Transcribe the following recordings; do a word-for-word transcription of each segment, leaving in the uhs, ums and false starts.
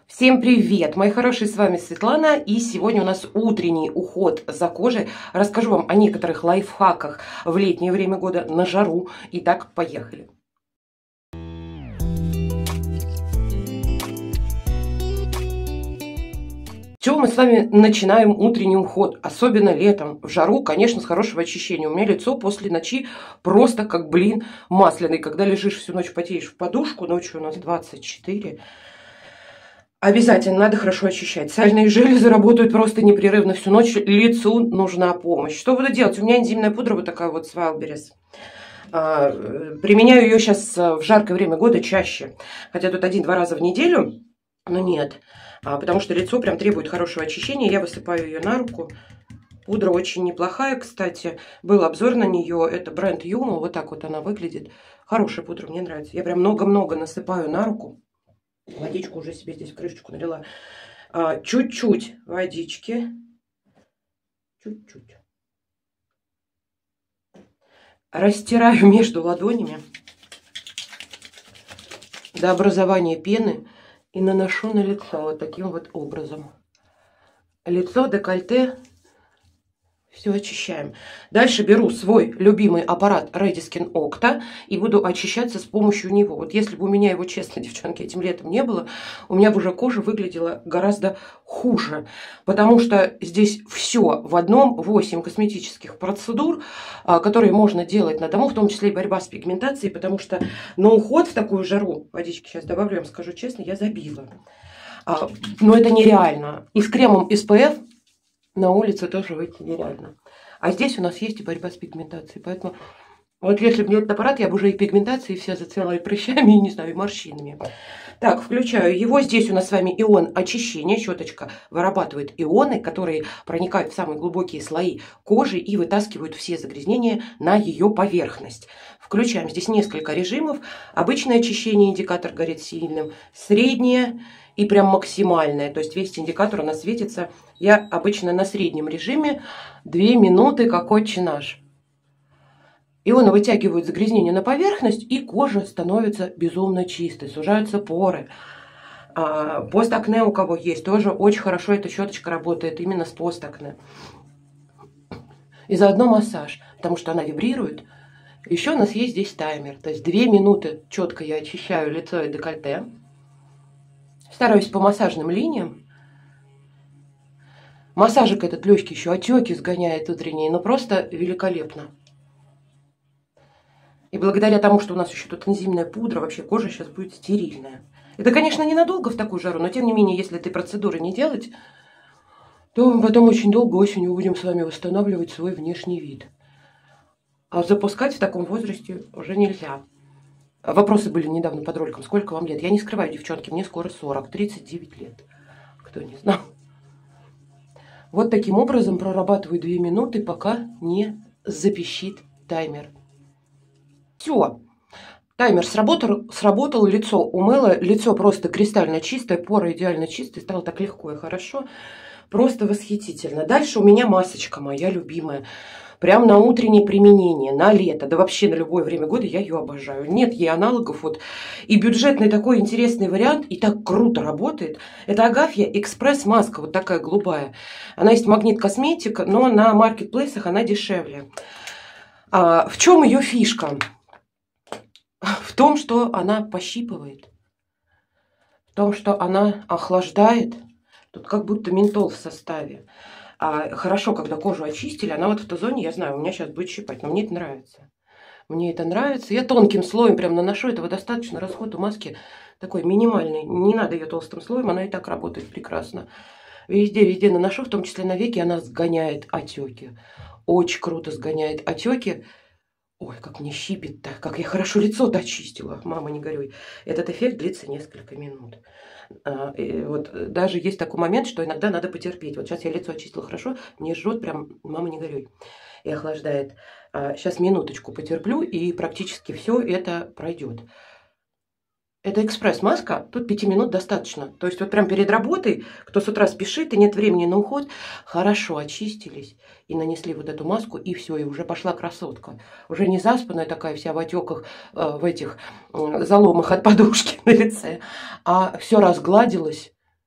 Всем привет, мои хорошие, с вами Светлана, и сегодня у нас утренний уход за кожей. Расскажу вам о некоторых лайфхаках в летнее время года на жару. Итак, поехали. С чего мы с вами начинаем утренний уход, особенно летом, в жару, конечно, с хорошего очищения. У меня лицо после ночи просто как блин масляный, когда лежишь всю ночь, потеешь в подушку, ночью у нас двадцать четыре. Обязательно надо хорошо очищать. Сальные железы работают просто непрерывно всю ночь. Лицу нужна помощь. Что буду делать? У меня энзимная пудра вот такая вот с Wildberries. Применяю ее сейчас в жаркое время года чаще. Хотя тут один-два раза в неделю, но нет. Потому что лицо прям требует хорошего очищения. Я высыпаю ее на руку. Пудра очень неплохая, кстати. Был обзор на нее. Это бренд Юма. Вот так вот она выглядит. Хорошая пудра, мне нравится. Я прям много-много насыпаю на руку. Водичку уже себе здесь в крышечку налила. Чуть-чуть водички. Чуть-чуть. Растираю между ладонями до образования пены и наношу на лицо вот таким вот образом. Лицо, декольте. Все очищаем. Дальше беру свой любимый аппарат Rediskin Octa и буду очищаться с помощью него. Вот если бы у меня его, честно, девчонки, этим летом не было, у меня бы уже кожа выглядела гораздо хуже. Потому что здесь все в одном, восемь косметических процедур, которые можно делать на дому, в том числе и борьба с пигментацией, потому что на уход в такую жару, водички сейчас добавлю, я вам скажу честно, я забила. Но это нереально. И с кремом эс пэ эф на улице тоже выйти нереально. А здесь у нас есть и борьба с пигментацией. Поэтому вот если бы не этот аппарат, я бы уже и пигментацией вся зацвела, и прыщами, и, не знаю, и морщинами. Так, включаю его. Здесь у нас с вами ион очищения. Щеточка вырабатывает ионы, которые проникают в самые глубокие слои кожи и вытаскивают все загрязнения на ее поверхность. Включаем здесь несколько режимов. Обычное очищение, индикатор горит сильным. Среднее и прям максимальное. То есть весь индикатор у нас светится. Я обычно на среднем режиме. две минуты, как отче наш. Ионы вытягивают загрязнение на поверхность, и кожа становится безумно чистой. Сужаются поры. А, постакне у кого есть, тоже очень хорошо эта щеточка работает именно с постакне. И заодно массаж, потому что она вибрирует. Еще у нас есть здесь таймер. То есть две минуты четко я очищаю лицо и декольте. Стараюсь по массажным линиям. Массажик этот легкий еще отеки сгоняет утренние, но просто великолепно. И благодаря тому, что у нас еще тут энзимная пудра, вообще кожа сейчас будет стерильная. Это, конечно, ненадолго в такую жару, но тем не менее, если этой процедуры не делать, то потом очень долго осенью будем с вами восстанавливать свой внешний вид. А запускать в таком возрасте уже нельзя. Вопросы были недавно под роликом. Сколько вам лет? Я не скрываю, девчонки, мне скоро сорок, тридцать девять лет. Кто не знал. Вот таким образом прорабатываю две минуты, пока не запищит таймер. Все. Таймер сработал, сработал, лицо умыло. Лицо просто кристально чистое, поры идеально чистые. Стало так легко и хорошо. Просто восхитительно. Дальше у меня масочка моя любимая. Прям на утреннее применение, на лето, да вообще на любое время года я ее обожаю. Нет ей аналогов. Вот. И бюджетный такой интересный вариант, и так круто работает. Это Агафья Экспресс маска, вот такая голубая. Она есть Магнит Косметика, но на маркетплейсах она дешевле. А в чем ее фишка? В том, что она пощипывает. В том, что она охлаждает. Тут как будто ментол в составе. А хорошо, когда кожу очистили, она вот в той зоне, я знаю, у меня сейчас будет щипать, но мне это нравится. Мне это нравится. Я тонким слоем прям наношу, этого достаточно. Расход у маски такой минимальный. Не надо ее толстым слоем, она и так работает прекрасно. Везде-везде наношу, в том числе на веки, она сгоняет отеки. Очень круто сгоняет отеки. Ой, как мне щипит-то, как я хорошо лицо-то очистила. Мама, не горюй. Этот эффект длится несколько минут. И вот даже есть такой момент, что иногда надо потерпеть. Вот сейчас я лицо очистила хорошо, мне жжет прям, мама, не горюй. И охлаждает. Сейчас минуточку потерплю, и практически все это пройдет. Это экспресс-маска, тут пяти минут достаточно. То есть вот прям перед работой, кто с утра спешит и нет времени на уход, хорошо очистились и нанесли вот эту маску, и все, и уже пошла красотка. Уже не заспанная такая вся в отеках, в этих заломах от подушки на лице, а все разгладилось,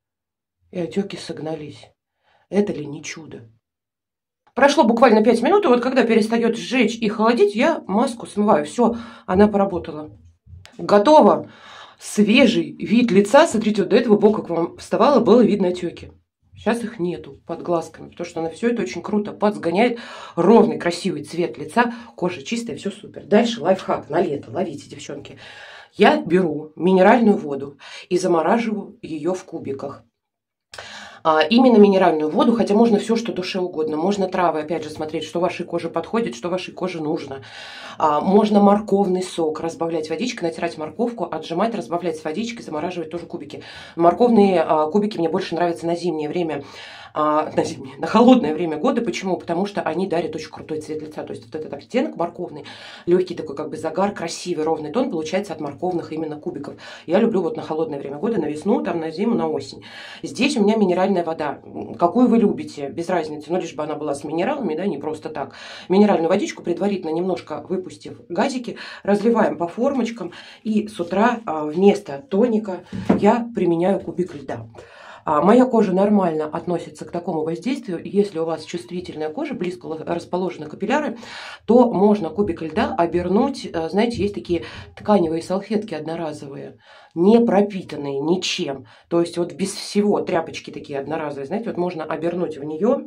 и отеки согнались. Это ли не чудо? Прошло буквально пять минут, и вот когда перестает сжечь и холодить, я маску смываю. Все, она поработала. Готово. Свежий вид лица. Смотрите, вот до этого бока к вам вставало, было видно отеки. Сейчас их нету под глазками, потому что на все это очень круто подсгоняет. Ровный, красивый цвет лица, кожа чистая, все супер. Дальше лайфхак на лето. Ловите, девчонки. Я беру минеральную воду и замораживаю ее в кубиках. А, именно минеральную воду, хотя можно все, что душе угодно. Можно травы, опять же, смотреть, что вашей коже подходит, что вашей коже нужно. А, можно морковный сок разбавлять водичкой, натирать морковку, отжимать, разбавлять с водичкой, замораживать тоже кубики. Морковные а, кубики мне больше нравятся на зимнее время. На зимнее, на холодное время года. Почему? Потому что они дарят очень крутой цвет лица. То есть вот этот оттенок морковный, легкий такой как бы загар, красивый ровный тон получается от морковных именно кубиков. Я люблю вот на холодное время года, на весну, там на зиму, на осень. Здесь у меня минеральная вода. Какую вы любите, без разницы, но лишь бы она была с минералами, да, не просто так. Минеральную водичку предварительно немножко выпустив газики, разливаем по формочкам. И с утра вместо тоника я применяю кубик льда. Моя кожа нормально относится к такому воздействию. Если у вас чувствительная кожа, близко расположены капилляры, то можно кубик льда обернуть. Знаете, есть такие тканевые салфетки одноразовые, не пропитанные ничем. То есть вот без всего, тряпочки такие одноразовые. Знаете, вот можно обернуть в нее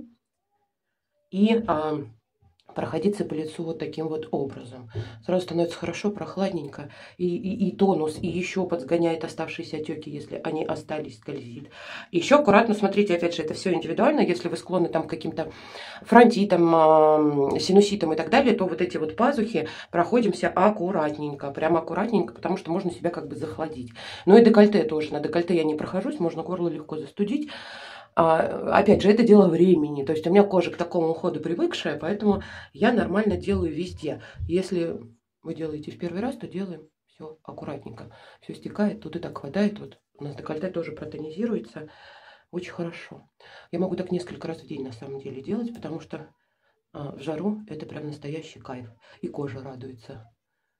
и а, проходиться по лицу вот таким вот образом. Сразу становится хорошо, прохладненько. И, и, и тонус, и еще подсгоняет оставшиеся отеки, если они остались, скользит. Еще аккуратно смотрите, опять же, это все индивидуально. Если вы склонны там к каким-то фронтитам, синуситам и так далее, то вот эти вот пазухи проходимся аккуратненько. Прямо аккуратненько, потому что можно себя как бы захладить. Ну и декольте тоже. На декольте я не прохожусь, можно горло легко застудить. Опять же, это дело времени. То есть у меня кожа к такому уходу привыкшая, поэтому я нормально делаю везде. Если вы делаете в первый раз, то делаем все аккуратненько. Все стекает, тут и так хватает. Вот у нас декольте тоже протонизируется. Очень хорошо. Я могу так несколько раз в день на самом деле делать, потому что а, в жару это прям настоящий кайф. И кожа радуется.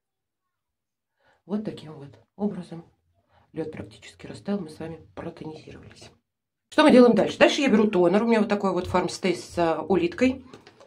Вот таким вот образом. Лед практически растаял, мы с вами протонизировались. Что мы делаем дальше? Дальше я беру тонер. У меня вот такой вот Farmstay с улиткой.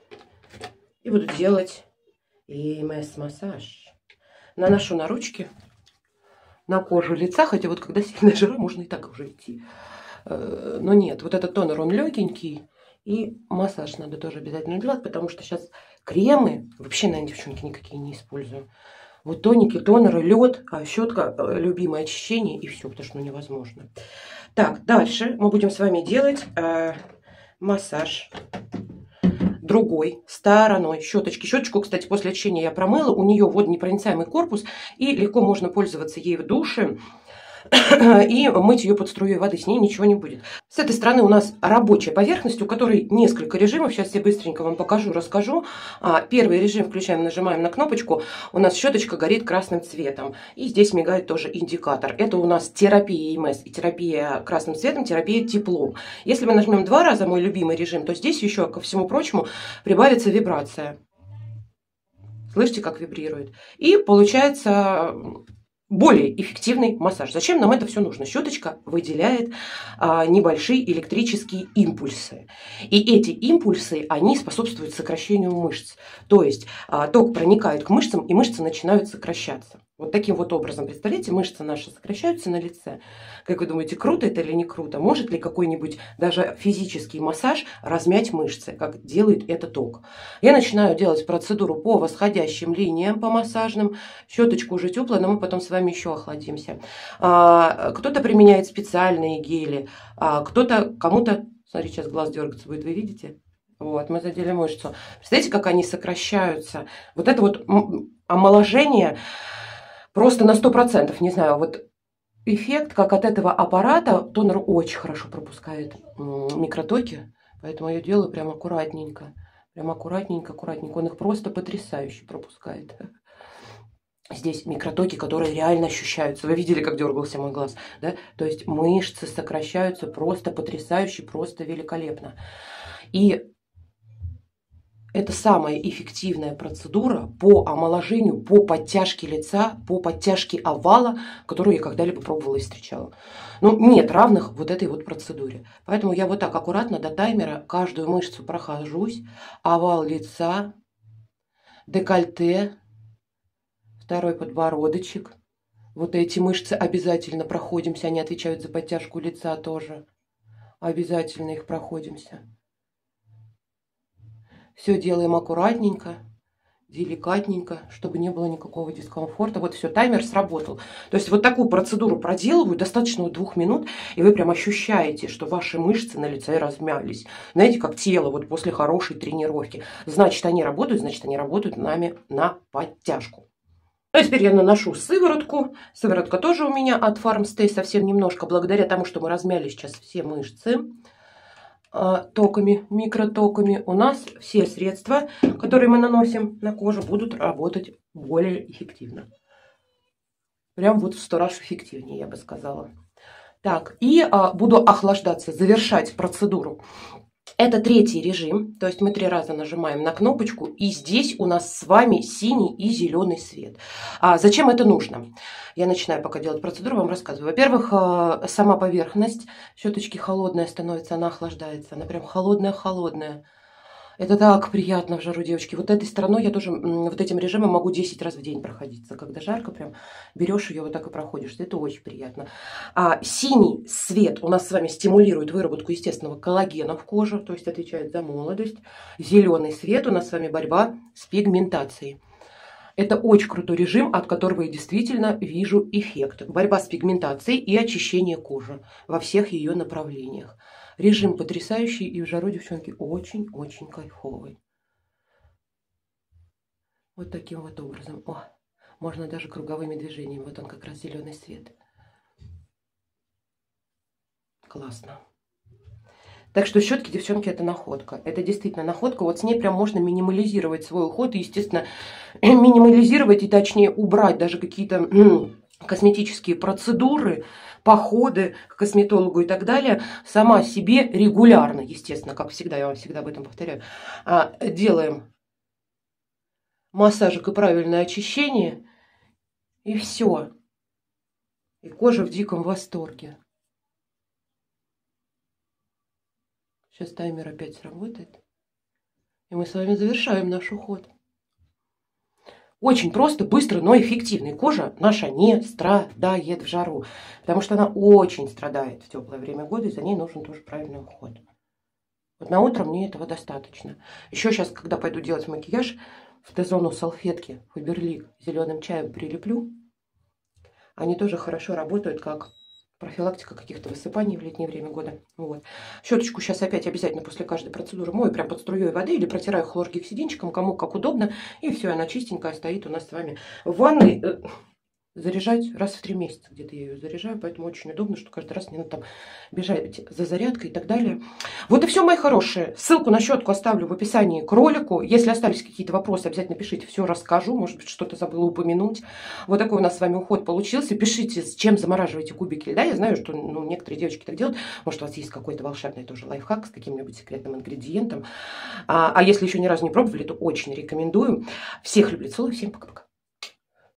И буду делать и эм эс-массаж. Наношу на ручки, на кожу лица. Хотя вот когда сильная жара, можно и так уже идти. Но нет, вот этот тонер, он легенький. И массаж надо тоже обязательно делать, потому что сейчас кремы вообще, наверное, девчонки, никакие не использую. Вот тоники, тонеры, лед, а щетка, любимое очищение и все, потому что ну, невозможно. Так, дальше мы будем с вами делать э, массаж другой стороной щеточки. Щеточку, кстати, после очищения я промыла. У нее водонепроницаемый корпус, и легко можно пользоваться ей в душе. И мыть ее под струей воды, с ней ничего не будет. С этой стороны у нас рабочая поверхность, у которой несколько режимов. Сейчас я быстренько вам покажу, расскажу. Первый режим включаем, нажимаем на кнопочку. У нас щеточка горит красным цветом. И здесь мигает тоже индикатор. Это у нас терапия и эм эс и терапия красным цветом, терапия теплом. Если мы нажмем два раза, мой любимый режим, то здесь еще, ко всему прочему, прибавится вибрация. Слышите, как вибрирует? И получается более эффективный массаж. Зачем нам это все нужно? Щеточка выделяет а, небольшие электрические импульсы. И эти импульсы, они способствуют сокращению мышц. То есть а, ток проникает к мышцам, и мышцы начинают сокращаться. Вот таким вот образом, представляете, мышцы наши сокращаются на лице. Как вы думаете, круто это или не круто? Может ли какой-нибудь даже физический массаж размять мышцы, как делает это ток? Я начинаю делать процедуру по восходящим линиям, по массажным. Щеточка уже теплая, но мы потом с вами еще охладимся. Кто-то применяет специальные гели, кто-то, кому-то... Смотрите, сейчас глаз дергаться будет, вы видите? Вот, мы задели мышцу. Представляете, как они сокращаются? Вот это вот омоложение... Просто на сто процентов, не знаю, вот эффект, как от этого аппарата, тонер очень хорошо пропускает микротоки, поэтому я делаю прям аккуратненько, прям аккуратненько, аккуратненько, он их просто потрясающе пропускает. Здесь микротоки, которые реально ощущаются. Вы видели, как дергался мой глаз, да? То есть мышцы сокращаются просто потрясающе, просто великолепно. И Это самая эффективная процедура по омоложению, по подтяжке лица, по подтяжке овала, которую я когда-либо пробовала и встречала. Ну, нет равных вот этой вот процедуре. Поэтому я вот так аккуратно до таймера каждую мышцу прохожусь. Овал лица, декольте, второй подбородочек. Вот эти мышцы обязательно проходимся, они отвечают за подтяжку лица тоже. Обязательно их проходимся. Все делаем аккуратненько, деликатненько, чтобы не было никакого дискомфорта. Вот все, таймер сработал. То есть вот такую процедуру проделываю, достаточно двух минут, и вы прям ощущаете, что ваши мышцы на лице размялись. Знаете, как тело вот после хорошей тренировки. Значит, они работают, значит, они работают нами на подтяжку. Ну, теперь я наношу сыворотку. Сыворотка тоже у меня от Farmstay совсем немножко, благодаря тому, что мы размяли сейчас все мышцы токами, микротоками, у нас все средства, которые мы наносим на кожу, будут работать более эффективно. Прям вот в сто раз эффективнее, я бы сказала. Так, и а, буду охлаждаться, завершать процедуру. Это третий режим, то есть мы три раза нажимаем на кнопочку, и здесь у нас с вами синий и зеленый свет. А зачем это нужно? Я начинаю пока делать процедуру, вам рассказываю. Во-первых, сама поверхность щеточки холодная становится, она охлаждается, она прям холодная-холодная. Это так приятно в жару, девочки. Вот этой стороной я тоже вот этим режимом могу десять раз в день проходиться. Когда жарко, прям берешь ее вот так и проходишь. Это очень приятно. А синий свет у нас с вами стимулирует выработку естественного коллагена в коже, то есть отвечает за молодость. Зеленый свет у нас с вами борьба с пигментацией. Это очень крутой режим, от которого я действительно вижу эффект. Борьба с пигментацией и очищение кожи во всех ее направлениях. Режим потрясающий, и в жару, девчонки, очень-очень кайфовый. Вот таким вот образом. О, можно даже круговыми движениями. Вот он как раз зеленый свет. Классно. Так что щетки, девчонки, это находка. Это действительно находка. Вот с ней прям можно минимализировать свой уход. И, естественно, минимализировать и точнее убрать даже какие-то косметические процедуры, походы к косметологу и так далее, сама себе регулярно, естественно, как всегда, я вам всегда об этом повторяю, делаем массажик и правильное очищение, и все. И кожа в диком восторге. Сейчас таймер опять сработает, и мы с вами завершаем наш уход. Очень просто, быстро, но эффективно. И кожа наша не страдает в жару, потому что она очень страдает в теплое время года, и за ней нужен тоже правильный уход. Вот на утро мне этого достаточно. Еще сейчас, когда пойду делать макияж, в Т-зону салфетки Faberlic зеленым чаем прилеплю. Они тоже хорошо работают как профилактика каких-то высыпаний в летнее время года. Вот. Щеточку сейчас опять обязательно после каждой процедуры мою прям под струей воды или протираю хлоргексидинчиком, кому как удобно. И все, она чистенькая стоит у нас с вами в ванной. Заряжать раз в три месяца где-то я ее заряжаю, поэтому очень удобно, что каждый раз не надо там бежать за зарядкой и так далее. Вот и все, мои хорошие. Ссылку на щетку оставлю в описании к ролику. Если остались какие-то вопросы, обязательно пишите, все расскажу. Может быть, что-то забыла упомянуть. Вот такой у нас с вами уход получился. Пишите, с чем замораживаете кубики льда. Я знаю, что ну, некоторые девочки так делают. Может, у вас есть какой-то волшебный тоже лайфхак с каким-нибудь секретным ингредиентом. А, а если еще ни разу не пробовали, то очень рекомендую. Всех люблю, целую, всем пока-пока.